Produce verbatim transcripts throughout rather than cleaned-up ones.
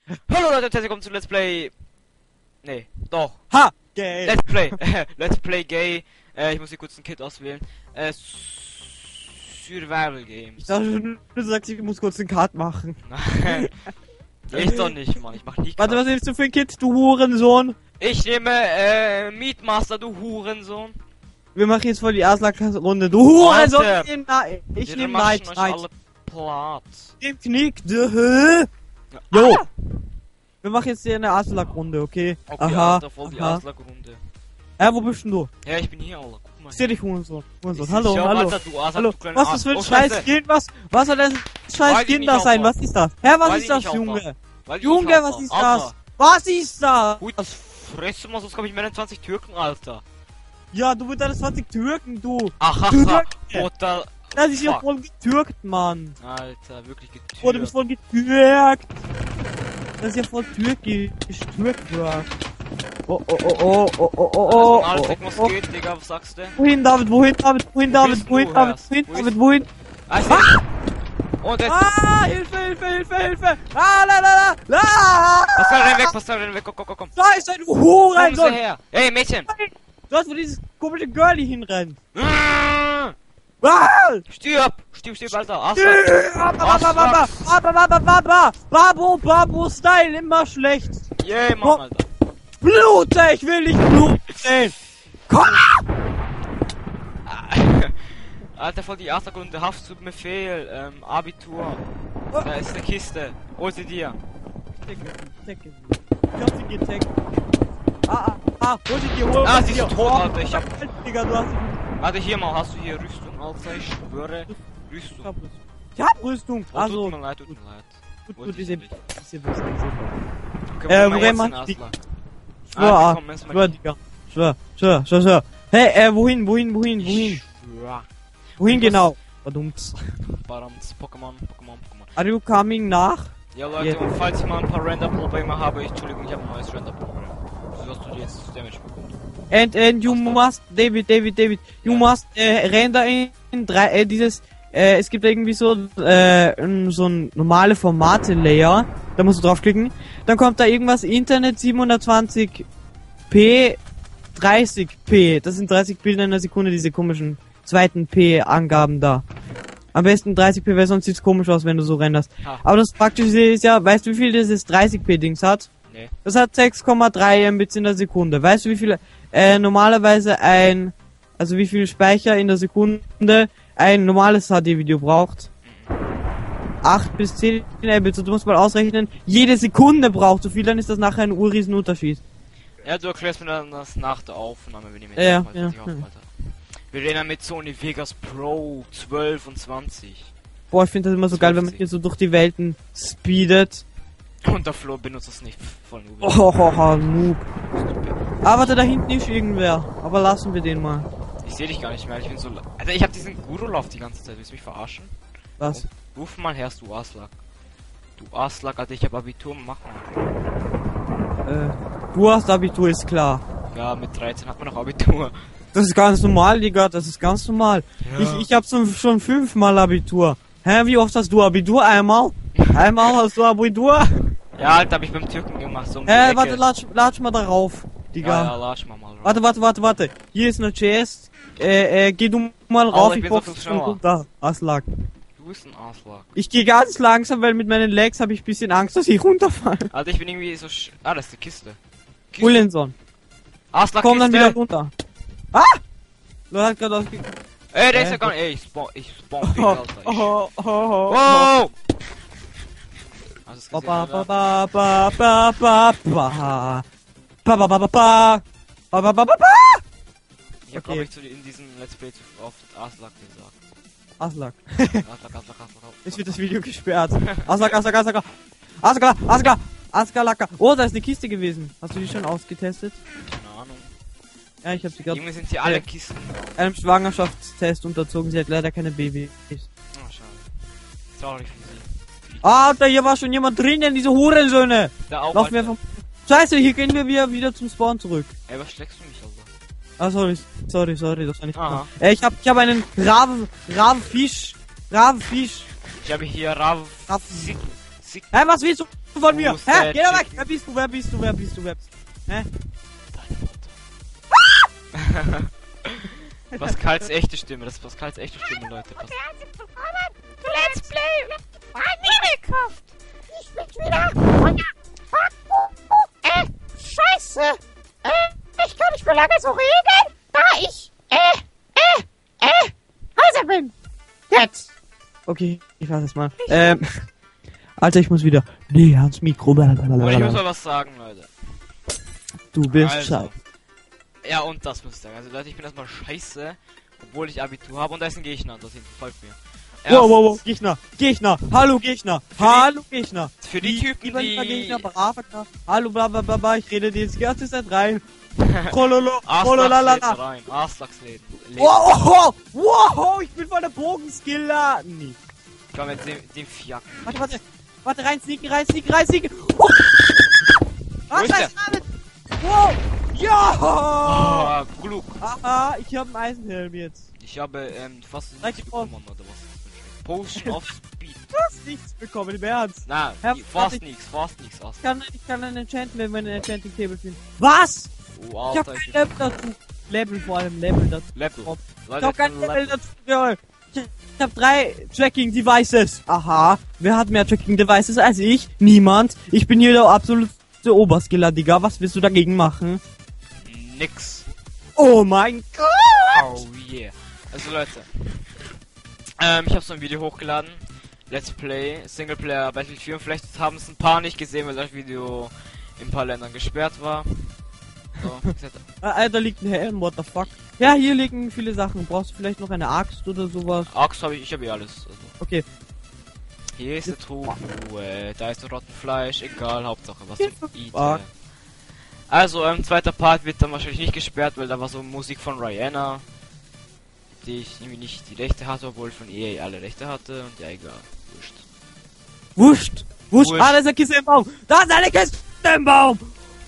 Hallo Leute, herzlich willkommen zu Let's Play. Nee, doch. Ha! Gay! Let's Play. Let's Play Gay. Äh, ich muss hier kurz ein Kit auswählen. Äh, Survival Games. Ich dachte schon, du sagst, ich muss kurz den Cut machen. Nein. Ich doch nicht, Mann. Ich mach nie Warte, Cut. was nimmst du für ein Kit, du Hurensohn? Ich nehme, äh, Meatmaster, du Hurensohn. Wir machen jetzt voll die Aslak-Runde. Du Hurensohn! Warte. Ich nehm, Na ich Wir nehm machen Night, euch Night. alle platt. Dem Knick, de hä? Jo! Ah! Wir machen jetzt hier eine Aslak-Runde, okay? Okay, Aha, Alter, voll die aha. Aslak-Runde. Äh, wo bist denn du? Ja, ich bin hier, Alter. Guck mal. Ich seh dich, Hurensohn. Hurensohn. Ich Hallo, seh dich, hallo. Alter, du Aslak, Hallo. du kleiner Was ist das für ein Arsch. Oh, scheiß Scheiße. Skin? Was, was soll das scheiß Weiß ich Skin nicht, da sein? Alter. Was ist das? Hä, was Weiß ist ich das, nicht, Alter. Junge? Weil ich Junge, nicht, was Alter. ist Alter. das? Was ist das? Gut, das fresse mal, sonst glaube ich neunundzwanzig Türken, Alter. Ja, du mit deinen zwanzig Türken, du. Ach, ach, Türke. ach. Oder, Das ist ja Fuck. voll getürkt, Mann. Alter, wirklich getürkt. Oh, du bist voll getürkt. Das ist ja voll türkisch. Türkwerk. Oh, oh, oh, oh, oh, oh, oh, oh, Alles oh, weg, was oh. geht, Digga, was sagst du? Wohin, David? Wohin, David? Wohin, Wo David? bist Wohin, du, David? Herst? Wohin, Wo ist- David? Wohin? Ah, ich Ah! Und jetzt. Ah! Hilfe, Hilfe, Hilfe, Hilfe! Ah, la, la, la, la! Pascal, renn weg, Pascal, renn weg, komm, komm, komm, komm. Scheiße, du Komm sie Hurensohn! her. Hey, Mädchen. Dort, wo dieses komische Girlie hinrennt. Ah! Ah! Stirb, stirb, stirb, Alter. Ach, Babo, Babo, Style, immer schlecht. yeah, Mann, Alter. Blute, ich will nicht bluten. Komm! Alter, voll die Achtergründe, Haftbefehl, ähm, Abitur. Da ist eine Kiste. Hol sie dir. Ich hab sie getaggt. Ah, ah, ah, hol sie dir, hol Ah, sie sie dir. ist tot, Alter. Ich hab. Digga, du hast Warte, hier mal, hast du hier Rüstung, Alter? Ich schwöre. Ich Rüstung. hab Rüstung. Ich hab Rüstung. Oh, Also, tut mir leid, tut mir leid. gut, Wollte gut, ich diese, nicht. diese Wichser, diese Okay, Äh, wo woher jetzt macht den die- Asler? Schwör, Ah, ah, komm, erst mal schwör, Digga. Schwör, schwör, schwör, schwör. Hey, äh, wohin, wohin, wohin, wohin? Ich schwör. Wohin was- genau? Verdammt. Badams, Pokémon, Pokémon, Pokémon. Are you coming nach? Ja, Leute, Jetzt. und falls ich mal ein paar Render-Probleme habe, ich, Entschuldigung, ich habe ein neues Render-Problem. So hast du jetzt Damage bekommen. And, and you Was denn? must, David, David, David, you Ja. must, äh, render in, in drei, äh, dieses, äh, es gibt irgendwie so, äh, n- so ein normale Formate-Layer, da musst du draufklicken, dann kommt da irgendwas, Internet siebenhundertzwanzig p, dreißig p, das sind dreißig Bilder in der Sekunde, diese komischen zweiten P-Angaben da. Am besten dreißig p, weil sonst sieht's komisch aus, wenn du so renderst. Ha. Aber das Praktische ist ja, weißt du, wie viel dieses dreißig p-Dings hat? Nee. Das hat sechs Komma drei Mbits in der Sekunde. Weißt du, wie viel äh, normalerweise ein, also wie viel Speicher in der Sekunde ein normales H D-Video braucht? acht bis zehn Mbits. Du musst mal ausrechnen, jede Sekunde braucht so viel, dann ist das nachher ein urriesen Unterschied. Ja, du erklärst mir dann das nach der Aufnahme, wenn ich mir Ja, das ja, auf, ja. Alter. Wir reden dann mit Sony Vegas Pro zwölf und zwanzig. Boah, ich finde das immer so geil, wenn man hier so durch die Welten speedet. Und der Flo benutzt das nicht voll nur. Oh, oh, oh, oh, Noob. Ah, warte, da hinten ist irgendwer. Aber lassen wir den mal. Ich sehe dich gar nicht mehr, ich bin so... la- Alter, ich hab diesen Guru-Lauf die ganze Zeit, willst du mich verarschen? Was? Ruf mal her, du Aslak. Du Aslak, Alter, ich hab Abitur, mach mal. Äh, du hast Abitur, ist klar. Ja, mit dreizehn hat man noch Abitur. Das ist ganz normal, Digga, das ist ganz normal. Ja. Ich, ich hab so, schon fünfmal Abitur. Hä, wie oft hast du Abitur? Einmal? Einmal hast du Abitur? Ja, Alter, hab ich beim Türken gemacht, so um die Hä, Ecke. warte, latsch, latsch mal darauf, Digga. Ja, ja, latsch mal mal. Warte, warte, warte, warte. Hier ist eine Chest. Äh, äh, geh du mal Oh, rauf, ich ich bin so box viel schon schneller. runter. Aslak. Du bist ein Aslak. Ich gehe ganz langsam, weil mit meinen Legs habe ich bisschen Angst, dass ich runterfalle. Alter, ich bin irgendwie so sch... Ah, das ist die Kiste. Kiste. Ullenson. Aslak, Komm dann Kiste. wieder runter. Ah! Du hast gerade ausge... Ey, der ist Äh, ja gar nicht... Ey, ich spawn... Ich spawn Big, Oh, Alter. Ich... oh, oh, oh, Wow! Hast du Ba es ba gesehen, ba oder? ba ba ba ba ba ba ba ba ba ba ba ba ba ba ba Ich hab, Okay. glaub ich, zu, in diesem Let's Play zu oft Aslak gesagt. Aslak. Aslak, Aslak, Aslak, Aslak. Jetzt wird das Video gesperrt. Aslak, Aslak, Aslak. Aslak, Aslak, Askalaka. Oh, da ist eine Kiste gewesen. Hast du die schon ausgetestet? Keine Ahnung. Ja, ich habe sie gerade Irgendwie sind sie alle Ja. Kisten. einem Schwangerschaftstest unterzogen. Sie hat leider keine Babys. Oh, schade. Traurig für sie. Ah, da hier war schon jemand drinnen, diese Hurensöhne. Da auch, Laufen wir Alter. einfach... Scheiße, hier gehen wir wieder, wieder zum Spawn zurück. Ey, was schlägst du mich, Alter? Ah, sorry, sorry, sorry, das war nicht Aha. klar. Äh, ich hab, ich hab einen Raven, Ravenfisch, Ravenfisch, Ich habe hier Rav... Rav- Sit- Sick. Hä, was willst du von mir? Who's Hä, that geh da weg! chicken? Wer bist du, wer bist du, wer bist du, wer bist du? Hä? Deine Mutter. Pascals echte Stimme, das ist Pascals echte Stimme, Leute. Pas Herzlich willkommen zu Let's Play Minecraft. Ich bin's wieder. Und ja, äh, scheiße. Äh, ich kann nicht mehr lange so reden, da ich, äh, äh, äh, heiser bin. Jetzt. Okay, ich fass es mal. Ähm, Alter, ich muss wieder näher ans Mikro. Und ich muss Blablabla. mal was sagen, Leute. Du bist Also. scheiße. Ja, und das muss ich sagen. Also Leute, ich bin erstmal scheiße, obwohl ich Abitur habe und da ist ein Gegner, das folgt mir. Wow, wow, wow, Gegner, Gegner, hallo Gegner, hallo Gegner. Für die Typen, lieber, lieber die... Gegner, braver Gegner, hallo bla bla bla bla, ich rede dir jetzt die ganze Zeit rein. Kololo, Aslachs kololalala. Läden rein, Aslachs Läden. Läden. Wow, wow, wow, ich bin von der Bogenskiller. Nee. Komm, mit dem, dem Fiaken. Warte, warte, warte, rein, sneaken, rein, sneaken, rein, sneaken. Oh. Was ist heißt damit? Wow, ja. Ah, Glück. Aha, ich habe einen Eisenhelm jetzt. Ich habe ähm, fast Sag nichts ich drauf. bekommen, oder was? Potion of Speed. Du hast nichts bekommen, im Ernst. Na, Herr, die- fast warte. nichts, fast nichts. Ich kann, ich kann einen Enchanten, wenn wir einen Enchanting Table finden. Was? Oh, Ich hab Alter, kein Level dazu. Level vor allem, Level dazu. Level. Top. Ich Leute, hab kein jetzt ein Level dazu. Ja. Ich ich hab drei Tracking Devices. Aha. Wer hat mehr Tracking Devices als ich? Niemand. Ich bin hier der absolute Oberskiller, Digga. Was willst du dagegen machen? Nix. Oh mein Gott. Oh yeah. Also Leute. Ähm, ich habe so ein Video hochgeladen. Let's Play, Singleplayer Battlefield vier. Vielleicht haben es ein paar nicht gesehen, weil das Video in ein paar Ländern gesperrt war. So, wie gesagt, Ah, Alter, da liegt ein Helm, what the fuck. Ja, hier liegen viele Sachen. Brauchst du vielleicht noch eine Axt oder sowas? Axt habe ich, ich habe eh alles. Also. Okay. Hier ist eine Truhe, da ist ein Rottenfleisch, egal, Hauptsache was Hier zum Eaten. fuck. Also, ähm, zweiter Part wird dann wahrscheinlich nicht gesperrt, weil da war so Musik von Rihanna, die ich irgendwie nicht die Rechte hatte, obwohl ich von E A alle Rechte hatte und ja, egal, wurscht. Wurscht. Wurscht. Wurscht. Ah, da ist eine Kiste im Baum. Da ist eine Kiste im Baum.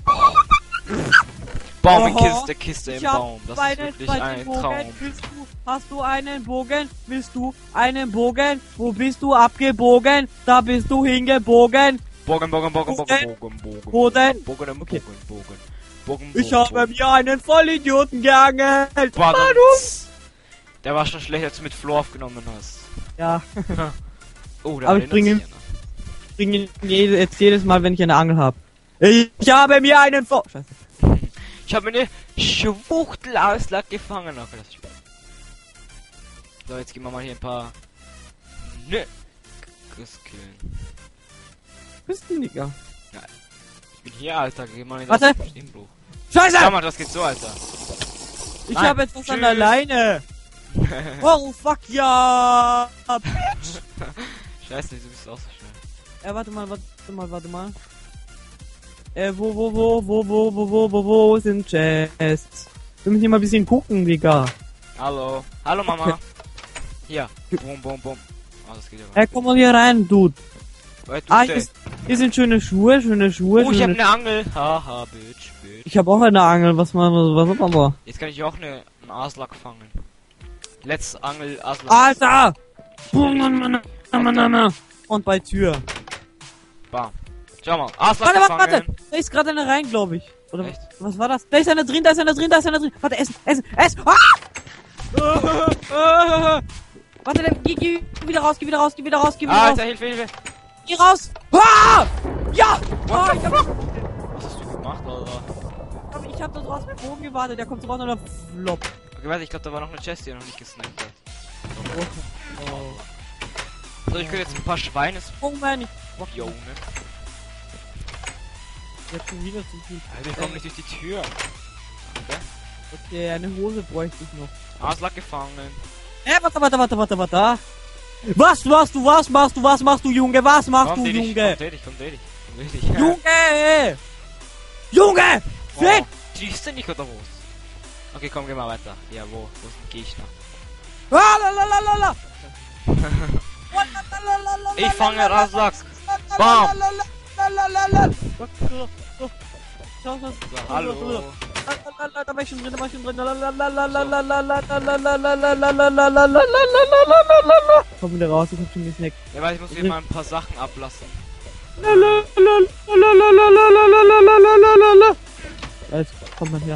Baum in Oho. Kiste, Kiste im Ich hab Baum, das ist einen wirklich zweiten ein Bogen. Traum. Willst du, hast du einen Bogen? Willst du einen Bogen? Wo bist du abgebogen? Da bist du hingebogen. Bogen, Bogen, Bogen, Bogen, Bogen. Bogen, Bogen, Boden. Bogen, Bogen, Okay. Bogen, Bogen, Ich Bogen, habe mir einen Vollidioten geangelt. Badums. Der war schon schlecht, als du mit Flo aufgenommen hast. Ja, Oh, da Aber ich erinnert bringe sich ihn- einer. ich bringe ihn jede- jetzt jedes Mal, wenn ich eine Angel habe. Ich habe mir einen Vo... Scheiße. Ich habe eine Schwuchtel Auslack gefangen. Okay, das ist schwer. So, jetzt gehen wir mal hier ein paar Nö. killen. Bist du, Digga? Ich bin hier, Alter. Geh mal in Warte. das Stimmbruch. Scheiße! Schau mal, das geht so, Alter. Ich Nein. habe jetzt was an Tschüss. der Leine. Oh, fuck ja! Scheiße, wieso bist du auch so schnell? Äh, warte mal, warte mal, warte mal. Äh, wo, wo, wo, wo, wo, wo, wo, wo, wo sind Chests? Wir müssen hier mal ein bisschen gucken, Digga. Hallo. Hallo, Mama. Hier. Bum, bum, bum. Oh, das geht ja Äh, komm mal hier rein, Dude. weit. Ah, hier, ist, hier sind schöne Schuhe, schöne Schuhe, Oh, ich hab schöne... eine Angel. Haha, bitch, bitch. Ich habe auch eine Angel, was mal, was, was aber? Jetzt kann ich auch eine, einen Aslak fangen. Let's Angel Aslak. Alter! Und bei Tür. Bam. Schau mal. Aslak Warte, warte, gefangen. warte! Da ist gerade eine rein, glaube ich. Oder Echt? was war das? Da ist einer drin, da ist einer drin, da ist einer drin. Warte, essen, essen, essen! Ah! Warte, dann geh, geh wieder raus, geh wieder raus, geh wieder raus, geh wieder Ah, raus. Alter, Hilfe, Hilfe. Geh raus! Ah! Ja! What Ah, the ich hab, Was hast du gemacht, Alter? hab, ich hab da draußen mit dem Bogen gewartet, der kommt sofort noch flop. Okay, warte, ich glaube, da war noch eine Chest, die er noch nicht gesniped hat. Oh. So, ich könnte jetzt ein paar Schweine Oh man, ich spionen. jetzt schon wieder zu viel. Alter, ich komme nicht durch die Tür. Okay, eine Hose bräuchte ich noch. Aslak gefangen. Äh, warte, warte, warte, warte, warte. Was machst du, was machst du, was machst du, Junge, was machst Komm, du, dreh dich, Junge? komm, dreh dich, komm, dreh dich. Komm, dreh dich. Junge! Junge! Shit! Oh, schießt du nicht oder was? Okay, komm, geh mal weiter. Ja, wo? Wo ist ein Gegner? Ah, la, la, la, la, la. Ich fange Aslak. Bam. Schau, schau, So, hallo. da war ich schon drin, da war ich schon drin. Komm wieder raus, ich hab schon gesnackt. Ja, weil ich muss hier mal ein paar Sachen ablassen. Jetzt kommt man her.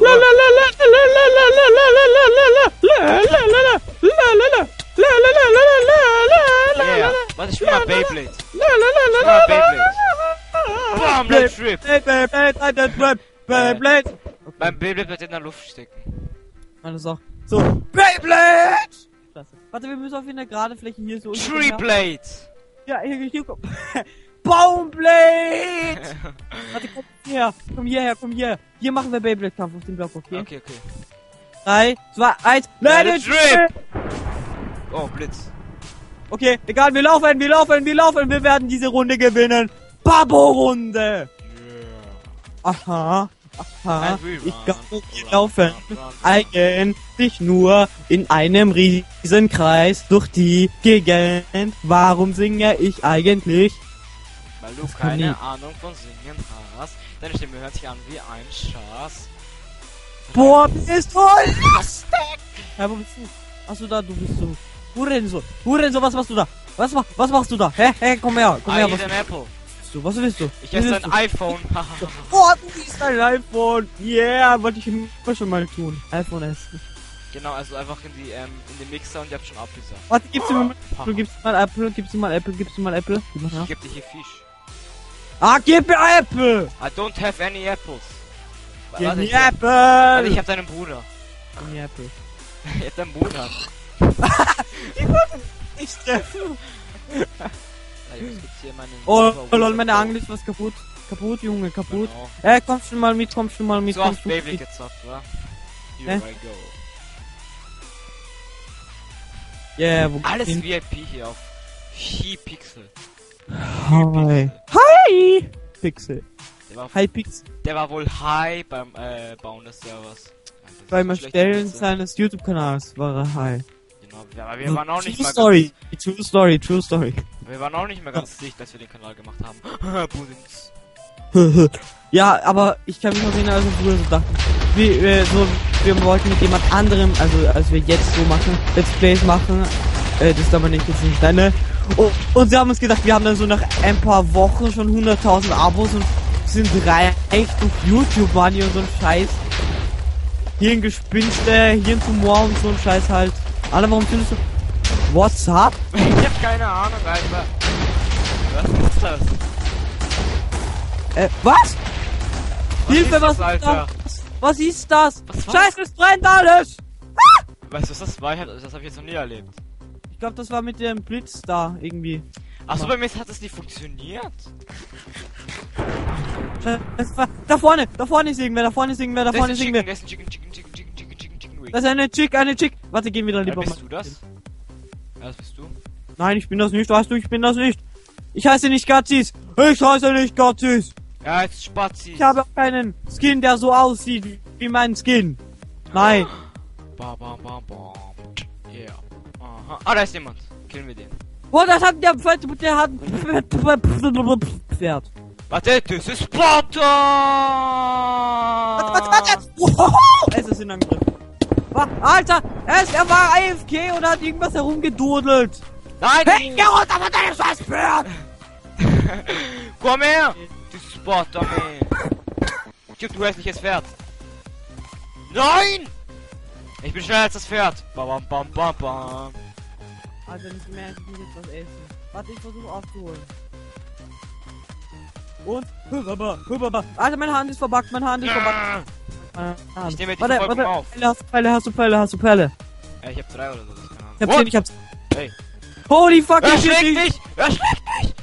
Yeah. Warte, ich spiel mal Beyblade. Ich spiel mal Beyblade. Bam, Blade Trip. Beyblade. Beim Beyblade wird in der Luft stecken. Alles auch. So. Beyblade! Klasse. Warte, wir müssen auf eine gerade Fläche hier so. Tree Blade. Ja, hier, hier, komm. Baumblade! Warte, komm hierher. Komm hierher, komm hierher. Hier machen wir Beyblade-Kampf auf dem Block, okay? Okay, okay. drei, zwei, eins, Let let it it rip! rip! Oh, Blitz. Okay, egal, wir laufen, wir laufen, wir laufen, wir werden diese Runde gewinnen. Babo-Runde! Aha, aha, ich glaube, wir laufen eigentlich nur in einem riesen Kreis durch die Gegend. Warum singe ich eigentlich? Weil du Das kann keine nie. Ahnung von Singen hast. Deine Stimme hört sich an wie ein Schaß. Boah, bist du lustig! Ja, wo bist du? Achso, da, du bist so. Hurensohn, Hurensohn, was machst du da? Was, mach, was machst du da? Hä, hä, komm her, komm I her, eat was an apple. willst du? Was willst du? Ich Was esse willst ein du? iPhone. Boah, du isst ein iPhone! Yeah, wollte ich immer schon mal tun. iPhone essen. Genau, also einfach in die ähm, in den Mixer und ihr habt schon abgesagt. Warte, gibst du mir mal Apple, gibst du mal Apple, gibst du mal Apple, gibst du mal Apple? Gib mal her. Ich geb dir hier Fisch. Ah, gib mir Apple! I don't have any apples. Gib Warte, mir ich, warte, Apple! ich hab deinen Bruder. Gib mir Apple. Ich hab deinen Bruder. Ich treffe. Ja, ich muss kurz hier meinen Oh, Super lol, meine Wizard- Angel ist was kaputt. Kaputt, Junge, kaputt. Genau. Äh, kommst du mal mit, kommst du mal mit, So hast kommst du Beyblade mit. gezockt, wa? Here Hä? I go. Yeah, wo Alles bin- V I P hier auf Hi Pixel. Hi. Hi! Pixel. Der war, Hi, Pixel. der war wohl high beim äh, Bauen des Servers. Alter, das Beim ist so schlechte Erstellen Witze. seines YouTube-Kanals war er hi. Genau, ja, aber wir waren auch nicht True mal Story. True Story, True Story. ganz, wir waren auch nicht mehr ganz sicher, dass wir den Kanal gemacht haben. Budins. Ja, aber ich kann mich noch erinnern, als wir früher so dachten, wir, äh, so, wir wollten mit jemand anderem, also als wir jetzt so machen, Let's Plays machen, äh, das darf man nicht jetzt nicht nennen. Und, und sie haben uns gedacht, wir haben dann so nach ein paar Wochen schon hunderttausend Abos und sind reich durch YouTube Money und so ein Scheiß. Hirngespinste, Hirntumor und so ein Scheiß halt. Alter, warum findest du... What's up? Ich hab keine Ahnung, Alter. Was ist das? Äh, was? Was Hilfe, ist was das, ist Alter? das? Was ist das? Was war's? Scheiße, es brennt alles! Weißt du, was das war? Das habe ich jetzt noch nie erlebt. Ich glaube, das war mit dem Blitz da irgendwie. Achso, bei mir hat das nicht funktioniert. Das war, da vorne, da vorne ist irgendwer, da vorne ist irgendwer, da Das vorne ist ist ein irgendwer. Chicken, das ist ein Chicken, Chicken, Chicken, Chicken, Chicken, Chicken Wing. Das ist eine Chick, eine Chick. Warte, gehen wir da Ja, lieber bist mal. du das? Ja, das bist du. Nein, ich bin das nicht, weißt du, ich bin das nicht. Ich heiße nicht Gatzis. Ich heiße nicht Gatzis. Ja, jetzt Spazi. Ich habe keinen Skin, der so aussieht wie- wie mein Skin. Nein. Bam, bam, bam, bam. Yeah. Aha. Ah, da ist jemand. Killen wir den. Oh, das hat der Pferd, der hat Pferd. Warte, das ist Sparta! Was, was war das? Wow, es ist in Angriff. Wa- Alter, er, ist, er war A F K und hat irgendwas herumgedudelt. Nein! Hey, geh runter von deinem scheiß Pferd! Komm her! Du Sparta, man! Typ, du hässliches Pferd! Nein! Ich bin schneller als das Pferd! Bam, bam, bam, bam, bam. Alter, nicht mehr, ich muss jetzt was essen. Warte, ich versuche aufzuholen. Und, hübaba, hübaba. Alter, meine Hand ist verbuggt, meine Hand ist verbuggt. Ah, Meine Hand. Ich nehme die Warte, Verfolgung warte, auf. Pfeile, hast du Pfeile, hast du Pfeile, hast du Pfeile. Ja, ich hab drei oder so. Das keine Ahnung. Ich hab What? zehn, ich hab... Hey. Holy fuck, Er ich schlägt bin mich! Er schlägt mich!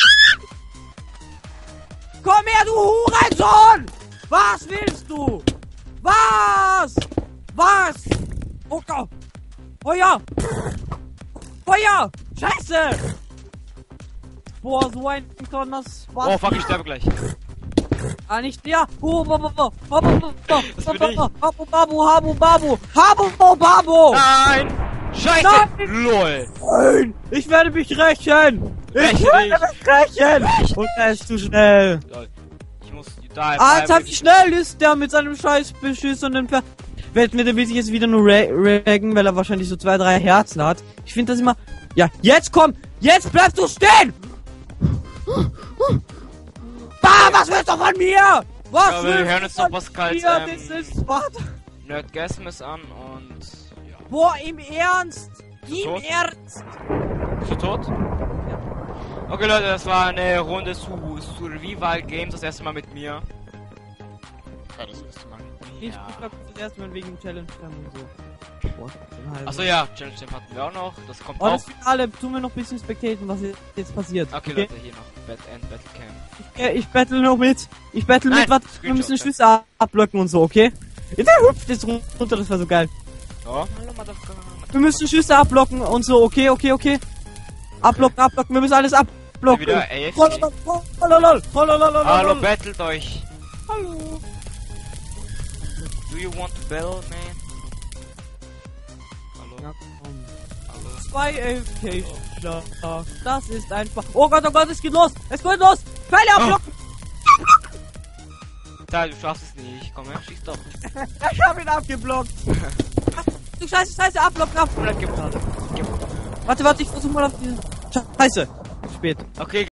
Komm her, du Hurensohn! Was willst du? Was? Was? Oh Gott! Feuer! Feuer! Scheiße! Boah, so ein kleiner Spaß. Oh, fuck, ich sterbe gleich. Ah, nicht der! Oh, bo, bo, bo. Bo, bo, bo, bo. Das Bo, bin bo, ich. bo. Habu, babu, habu, babu! Habu, bo, babu! Nein! Scheiße! Nein! LOL! Nein! Ich werde mich rächen! Ich Räche werde dich. mich rächen! Und er ist zu schnell! LOL. Ich muss die die Alter, wie schnell ist der mit seinem scheiß beschissenen Pferd? Wird mir, der will sich jetzt wieder nur raggen, weil er wahrscheinlich so zwei, drei Herzen hat. Ich finde das immer... Ja, jetzt komm! Jetzt bleibst du stehen! Bah, was willst du von mir? Was Ja, wir willst hören du jetzt noch von was Kaltes, mir? ähm, Das ist Sparta. Nerdgasmus an und... Ja. Boah, im Ernst? du Im tot? Ernst? Bist du tot? Okay, Leute, das war eine Runde zu Survival Games, das erste Mal mit mir. Ja, das erste Mal mit mir. Ich Ja. glaube, das erste Mal wegen Challenge und so. Boah, halt. Achso, ja, Challenge Champ hatten wir auch noch. Das kommt Oh, auch. das Finale, tun wir noch ein bisschen spectaten, was jetzt passiert. Okay, Leute, hier noch. Bad End Battle Camp. Ich, äh, ich battle noch mit. Ich battle Nein, mit, was? Wir Screenshot, müssen ja. Schüsse ab- abblocken und so, okay? Jetzt hüpft jetzt runter, das war so geil. Ja. Hallo, Motherfucker. Wir müssen Schüsse abblocken und so, okay, okay, okay. Abblocken, abblocken, wir müssen alles abblocken. Wieder A F K. Hololol, hololol, Hallo, hololol. battelt euch. Hallo. Do you want to battle, man? Hallo, Ja, komm. hallo. Zwei A F K. Das ist einfach. Oh Gott, oh Gott, es geht los. Es geht los. Pfeile abblocken. Da, du schaffst es nicht. Komm her, schieß doch. Ich hab ihn abgeblockt. Ach, du Scheiße, Scheiße, abblocken, abblocken. Gib, gib. Warte, warte, ich versuch mal auf diese... Scheiße. Spät. Okay,